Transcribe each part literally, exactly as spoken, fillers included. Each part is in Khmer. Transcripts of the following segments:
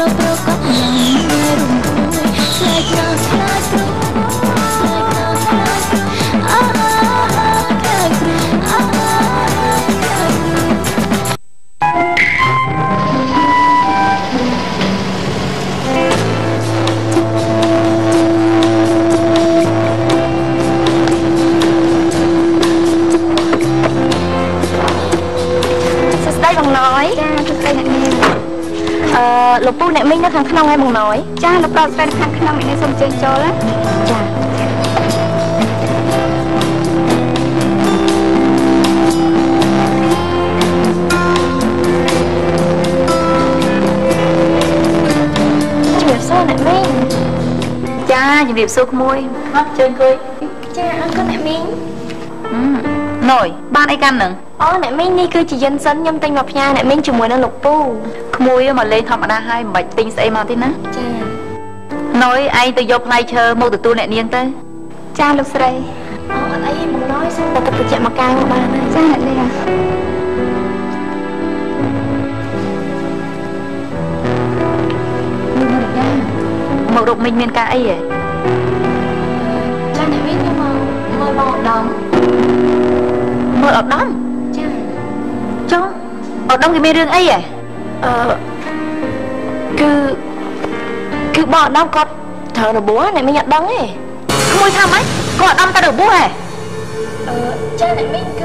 លោកពូអ្នកមីងនៅខាងក្នុងឯងបងណយចាលោកប្រុសស្រីនៅខាងក្នុងឯនេះសូមជើញចូលចាជំរាបសួរអ្នកមីងចាជំរាបសួរក្មួយមកជើញអង្គុយចាអរគុណអ្នកមីងណយបានអីកាន់នឹងអូអ្នកមីងនេះគឺជាយិនសិនខ្ញុំទិញមកផ្ញើអ្នកមីងជាមួយនឹងលោកពូក្មួយមកលេងធម្មតាហើយមិនបាច់ទិញស្អីមកទេណាចាណយឯងទៅយកផ្លែឈើមកទទួលអ្នកនាងទៅចាលោកស្រីអូអត់អីទេមកណយសុំតែទឹកត្រជាក់មកកាយមកបានហើយចាអ្នកនាងមករកមីងមានការអីហ៎ចាអ្នកមីងខ្ញុំមកមើលមកដំមើលអត់ដំចាចុះអត់ដំគេមានរឿងអីហ៎អឺគឺគឺបងអត់ដំគាត់ត្រូវរបួសអ្នកមីងអត់ដឹងទេក្មួយថាម៉េចគាត់អត់ដំតែរបួសហ៎អឺចាអ្នកមីងគឺ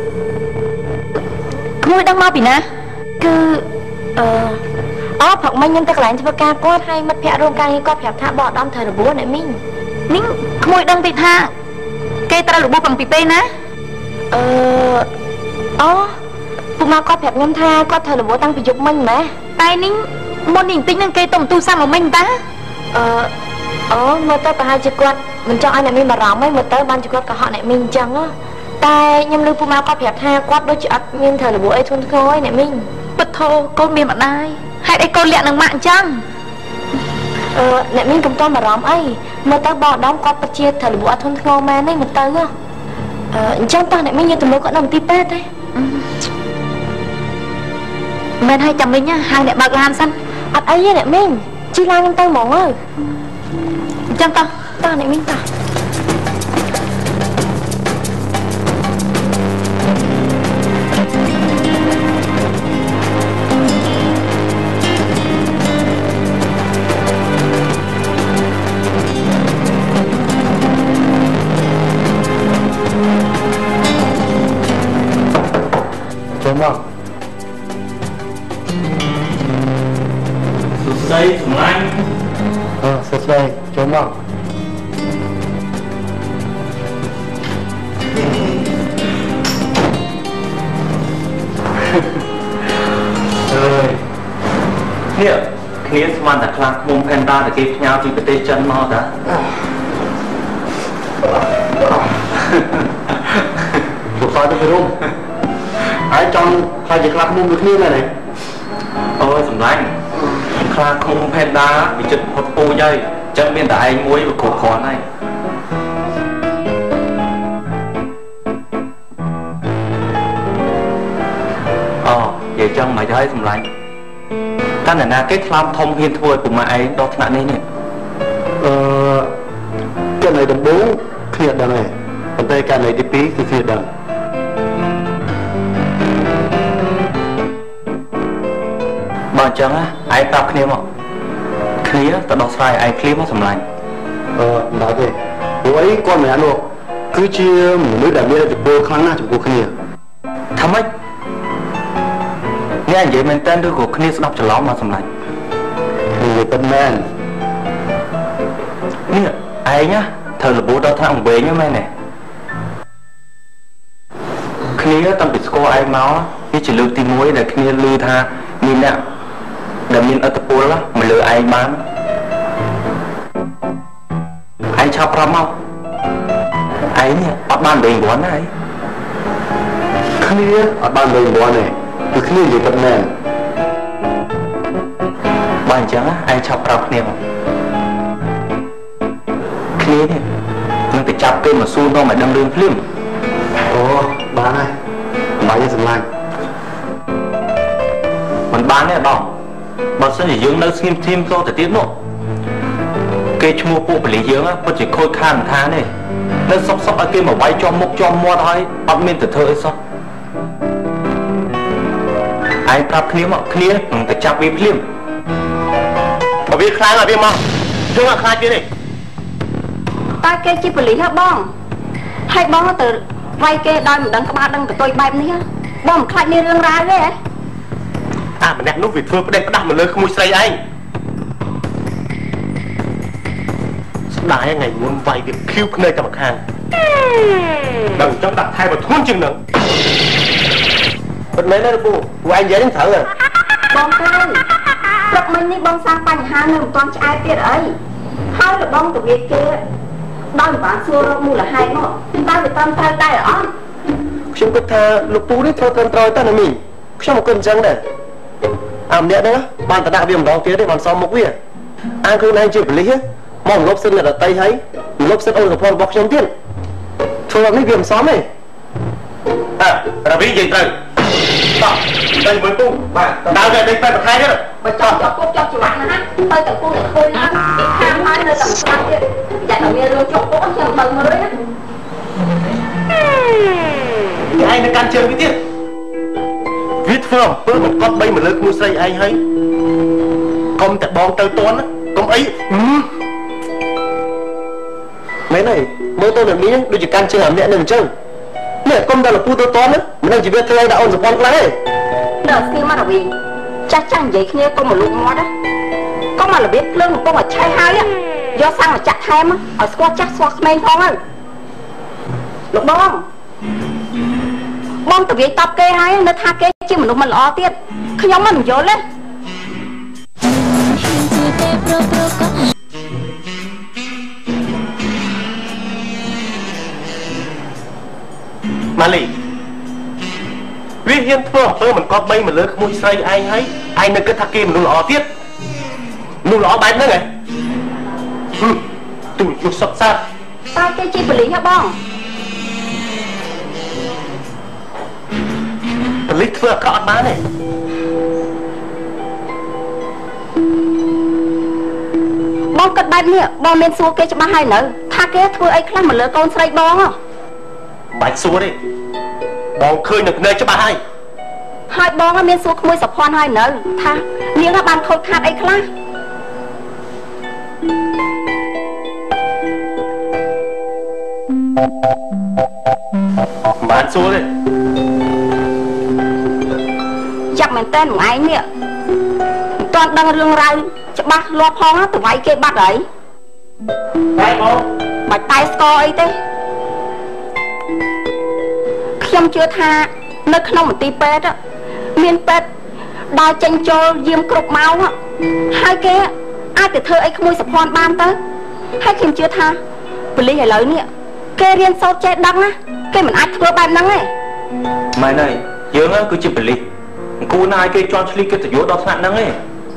ក្មួយដឹងមកពីណាគឺអឺអូព្រឹកមិញខ្ញុំទៅកន្លែងធ្វើការគាត់ហើយមិត្តភក្តិរួមការងារគាត់ប្រាប់ថាបងអត់ដំត្រូវរបួសអ្នកមីងនេះក្មួយដឹងតិចថាគេត្រូវរបួសតាំងពីពេលណាអឺអូពុកម៉ាគាត់ប្រាប់ខ្ញុំថាគាត់ត្រូវរបួសតាំងពីយប់មិញម៉េះតែនេះមុននេះបន្តិចហ្នឹងគេទុំទូសាំមកមិញតាអឺអូមើលទៅប្រហែលជាគាត់មិនចង់ឲ្យអ្នកមីងបារម្ភទេមើលទៅបានជាគាត់កុហកអ្នកមីងអញ្ចឹងតែខ្ញុំឮពុកម៉ាគាត់ប្រាប់ថាគាត់ដូចជាអត់មានត្រូវរបួសអីធ្ងន់ធ្ងរទេអ្នកមីងពិតធោកូនមានម្ដាយហេតុអីកូនលាក់នឹងម៉ាក់អញ្ចឹងអឺអ្នកមីងកុំតបារម្ភអីមើលទៅបងអដំគាត់ពិតជាត្រូវរបួសអត់ធ្ងន់ធ្ងរមែនទេមើលទៅអឺអញ្ចឹងតោះអ្នកមីងយកទៅមើលគាត់នៅមន្ទីរពេទ្យទេមែនហើយចាំវិញហៅអ្នកបើកឡានសិនអត់អីទេអ្នកមីងជិះឡានខ្ញុំទៅហ្មងអើអញ្ចឹងតោះតោះអ្នកមីងតោះចូលមកស្ដីសម្លាញ់អឺសួស្ដីចូលមកអើយនេះគ្នាស្មានតែខ្លាំងមុំផែនតាតែគេផ្ញើពីប្រទេសចិនមកតាលោកសោយទៅរុំហើយចង់ខ្លាចជាខ្លាចមុំដូចគ្នាមែនទេអូយសម្លាញ់ខ្លាឃុំផែនដាវាចិត្តផុតពូជហើយចឹងមានតែឯងមួយវាគ្រប់គ្រាន់ហើយអូនិយាយចឹងមិនទៅហើយសម្លាញ់តើអ្នកណាគេខ្លាំធំហ៊ានធ្វើឲ្យពុកម៉ាឯងដល់ថ្នាក់នេះនេះអឺគេនៅដំបូងគ្នាដឹងទេប៉ុន្តែការនៅទីពីរគឺគ្នាដឹងបើអញ្ចឹងឯងប្រាប់គ្នាមកគ្នាទៅដោះស្រាយឯងគ្នាមកសម្លាញ់អឺមិនដែរទេព្រោះអីគាត់ម្នាក់នោះគឺជាមនុស្សដែលមានឥទ្ធិពលខ្លាំងណាស់ចំពោះគ្នាថាម៉េចអ្នកនិយាយមែនតើឬក៏គ្នាស្ដាប់ច្រឡំមកសម្លាញ់និយាយពិតមែននេះឯងណាត្រូវរបួសដល់ថ្នាក់អង្គវែងហ្នឹងមែនទេគ្នាតាំងពីស្គាល់ឯងមកវាជាលើកទីមួយដែលគ្នាឮថាមានអ្នកដែលមានឥទ្ធិពលមកលើឯងបានឯងឆាប់ប្រាប់មកឯងនេះអត់បានលេងរាន់ណាឯងគ្នាអត់បានលេងរាន់ទេគឺគ្នានិយាយពិតមែនបើអញ្ចឹងឯងឆាប់ប្រាប់គ្នាមកគ្នានេះនឹងទៅចាប់គេមកសួរនាំឲ្យដឹងរឿងភ្លាមអូបានហើយបាយសម្លាញ់មិនបានទេអត់បើសិនជាយើងនៅស្ងៀមធៀមទៅទៀតនោះគេឈ្មោះពួកបលិយើងពិតជាខូចខាតមិនថាទេនៅសុកសុកឲ្យគេមកវាយចំមុខចំមាត់ហើយអត់មានទៅធ្វើអីសោះឯងប្រាប់គ្នាមកគ្នានឹងទៅចាប់វាភ្លាមបើវាខ្លាំងឲ្យវាមកយើងអត់ខ្លាចវាទេតែគេជាបលិហ៎បងហើយបងទៅវាយគេដោយមិនដឹងក្បាលដឹងកតុយបែបនេះបងមិនខ្លាចមានរឿងរ៉ាវទេហ៎អាម្នាក់នោះវាធ្វើផ្ដេសផ្ដាស់មកលើក្មួយស្រីឯងស្ដាយថ្ងៃមុនវាយវាឃ្លៀវភ្នែកតែម្ខាងដល់ចង់ដាក់ថែបើធ្ងន់ជាងនឹងពិតមែនទេពូពួកឯងនិយាយនឹងត្រូវហ៎បងទៅព្រឹកមិញនេះបងសាងបញ្ហានៅមិនទាន់ឆ្អែតទៀតអីហើយរបងទៅវាគេដោយមិនបានសួររកមូលហេតុមកតើវាតាមត្រូវដែរអត់ខ្ញុំគិតថាលោកពូនេះធ្វើត្រឹមត្រូវទៅណាមីខ្ញុំក៏គិតអញ្ចឹងដែរអាម្នាក់ហ្នឹងបានតដាក់វាម្ដងទៀតទេបានសមមុខវាអាខ្លួនឯងជាប៉ូលីសមកលុបសិទ្ធិអ្នកដទៃហើយលុបសិទ្ធិអូនប្រពន្ធរបស់ខ្ញុំទៀតធ្វើបែបនេះវាមិនសមទេអើរវីនិយាយត្រូវតោះទៅមើលពូបាទដើរទៅដេកបែបមួយខែទៀតបើចោលចោលពុកចោលច្បាស់ណាស់ទៅតែពូតែឃើញណាខាងហើយនៅតែស្ដាប់ទៀតតែតែមានរឿងចុកពុកខ្ញុំទៅមើលណាឯងនៅកាន់ជើងវាទៀតវាធ្វើអំពើបង្កប់បីមកលើក្មួយស្រីឯងហើយកុំតែបងទៅតន់កុំអីមែនហើយមើលទៅនៅនេះដូចជាកាន់ជើងអាម្នាក់នឹងអញ្ចឹងនេះកុំតែលពូទៅតន់មិនដឹងជីវិតធ្វើឲ្យដាក់អូនសប៉ុនខ្លាំងទេដល់ស្គីមកវិញចាស់ចាស់និយាយគ្នាកុំមកលូកមាត់ណាកុំមករបៀបភ្លើងកំពុងតែឆេះហើយយកសាំងមកចាក់ថែមឲ្យស្គាល់ចាស់ស្គាល់ក្មេងផងហើយលោកបងបងទៅវាយតបគេហើយនៅថាគេជាមនុស្សមិនល្អទៀតខ្ញុំមិនយល់ទេម៉ាលីវាហ៊ានធ្វើអំពើមិនគប្បីមកលើក្មួយស្រីឯងហើយឯងនៅគិតថាគេមនុស្សល្អទៀតមនុស្សល្អបែបហ្នឹងហ៎ទូយុសសុខសាប់តែគេជាប៉ូលីសហ៎បងប៉ូលីសធ្វើអាក្រក់អត់បានទេបងគិតបែបនេះបងមានសួរគេច្បាស់ហើយនៅថាគេធ្វើអីខ្លះមកលើកូនស្រីបងហ៎បាច់សួរទេបងឃើញនៅភ្នែកច្បាស់ហើយហើយបងមានសួរក្មួយសុភ័ណ្ឌហើយនៅថានាងបានខូចខាតអីខ្លះបានសួរទេចាប់មែនតើមួយឯងនេះមិនទាន់ដឹងរឿងរ៉ាវច្បាស់លាស់ផងទៅវាយគេបាត់ហើយតែបងបាច់តែស្គាល់អីទេខ្ញុំជឿថានៅក្នុងមន្ទីរពេទ្យមានពេទ្យដើរចេញចូលយាមគ្រប់ម៉ោងហើយគេអាចទៅធ្វើអីក្មួយសុភ័ណ្ឌបានទៅហើយខ្ញុំជឿថាប៉ូលីសឥឡូវនេះគេរៀនសូត្រចេះដឹងណាគេមិនអាចធ្វើបែបហ្នឹងទេមែនហើយយើងគឺជាប៉ូលីសគូណាឲ្យគេជន់ឈ្លីកិត្តិយសដល់ថ្នាក់ហ្នឹងឯង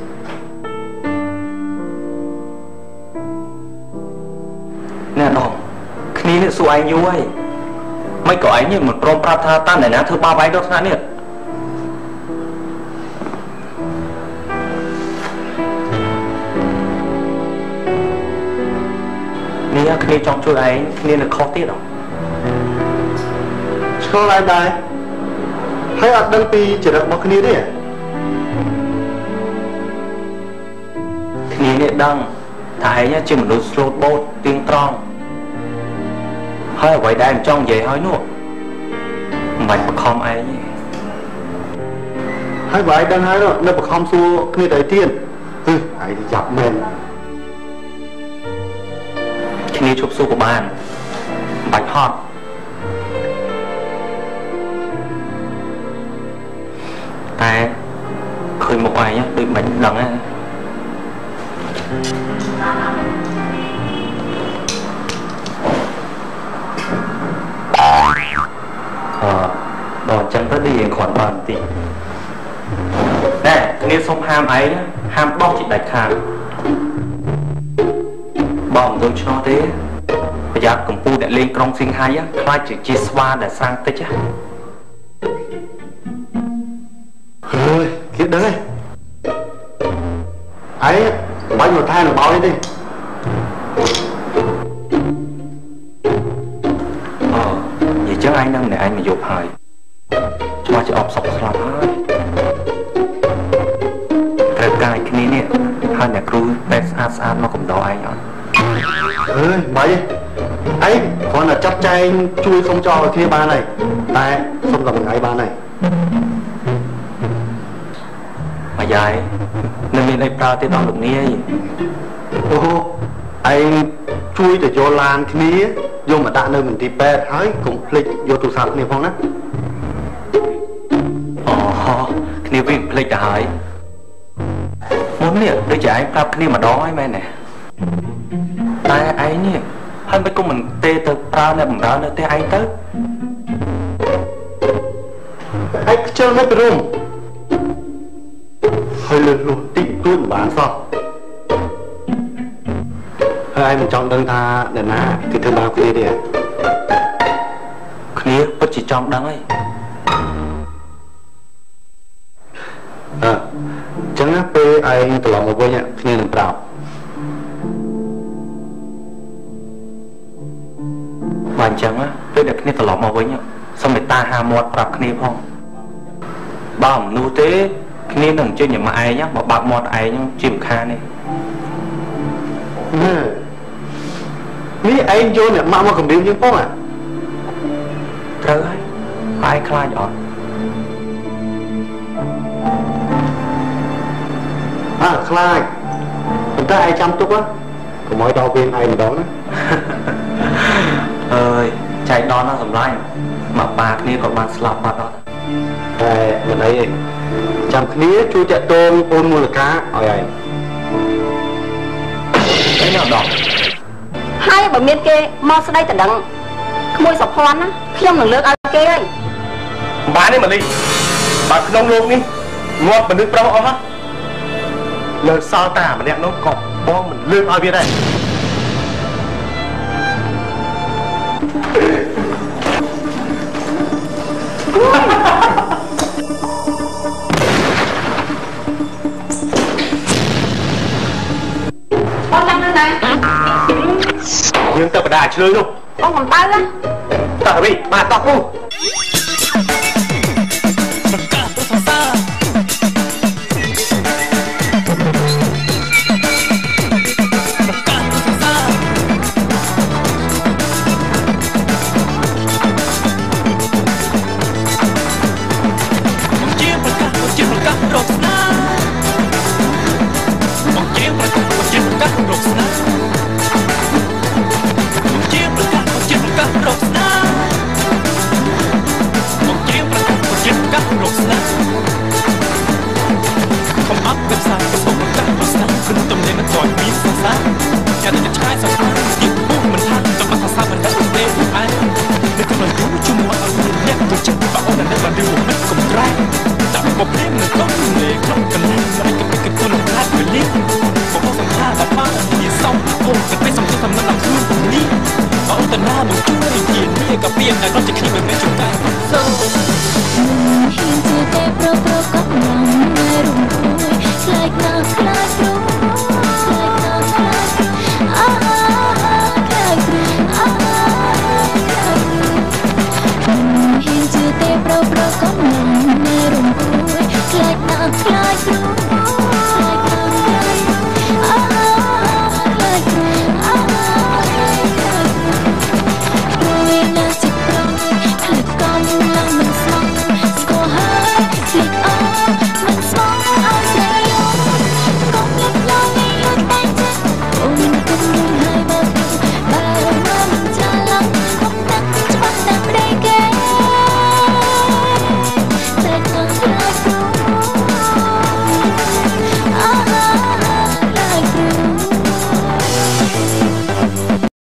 ណែដងគ្នានេះសួរឯងយូរហើយមិនក៏ឯងនេះមិនព្រមប្រាប់ថាតើអ្នកណាធ្វើបាបឯងដល់ថ្នាក់នេះនេះគ្នាចង់ជួយឯងគ្នានៅខុសទៀតហ៎ឆ្កល់ឯងដែរហើយអត់ដឹងពីចរិតរបស់គ្នាទេគ្នានេះដឹងថាឯងជាមនុស្សស្លូតបូតទៀងត្រង់ហើយអ្វីដែលមិនចង់និយាយហើយនោះមិនបាច់បខំឯងទេហើយបើឯងដឹងហើយនៅបខំសួរគ្នាទៅទៀតហឺឯងចាប់មែនគ្នាជប់សួរក៏បានមិនបាច់ហត់តែឃើញមុខឯងដូចមិនដឹងទេអឺដល់ចឹងទៅឌីគ្រាន់បានបន្តិចណែគ្នាសុំហាមឯងហាមបោះជាដាច់ខាតបងមិនដូចឆ្នោទេប្រយ័ត្នកំពូលអ្នកលេងក្រុងសៀងហៃខ្លាចជាស្វាដែលស្រាំងតិចហឺគេដឹងទេ ấy bánh một thay là bao đi đi ờ vậy chứ anh nâng này anh mà dục hời cho mà chỉ ọc sọc sọc hơi trời cài cái này nè hai nhà cru bé sát sát nó cũng đau anh rồi ơi mấy ấy còn là chắc chay chui không cho kia ba này tại không gặp ngày ba này mà dài nên mình đây ra tới tao được nghe gì ô anh chui để cho lan cái ní vô mà tạ nơi mình đi bè thấy cũng lịch vô tủ sạc này phong á ồ cái này viên lịch đã hỏi muốn nè đôi trẻ anh cái này mà đói mẹ nè tai ấy nè hai mấy cô mình tê từ ra nè mình ra nè tê anh tới anh chơi mấy cái room hơi lừa luôn tịnh tuôn bán sao hơi anh trong đơn tha để ná cái thứ bao kia đi à kia bất chỉ trong đắng ấy à chẳng á bê anh tự lòng ở với nhá kia làm bảo hoàn chẳng á tôi được kia tự lòng ở với nhá xong người ta hà một bạc kia không bao nu tế kia đừng chơi những mà ai nhá mà bạc một ai nhá chìm kha này ní anh vô nè mà mà cầm điếu như phong à trời ơi ai khai giỏi à khai người ta ai chăm túc á có mỗi đau viên ai đó nữa ơi chạy đó nó sầm lai mà bạc kia còn bạn slap bạc đó à mình thấy chăm kia chui chạy tôm ôn mua được cá ôi ai cái nào đỏ hai bà miên kê mau sang đây tận đằng môi sọc hoan á khi ông lường ăn kê ấy bán đi mà đi bà không luôn đi ngọt mà nước pro hết lời sao ta mà đẹp nó còn bom mình lương ai biết đây con đang nơi này nhưng ta phải đà chơi luôn ông còn tay á ta bị bà tóc luôn กับเพียงแต่รถจะขี่แบบไม่จุดใจ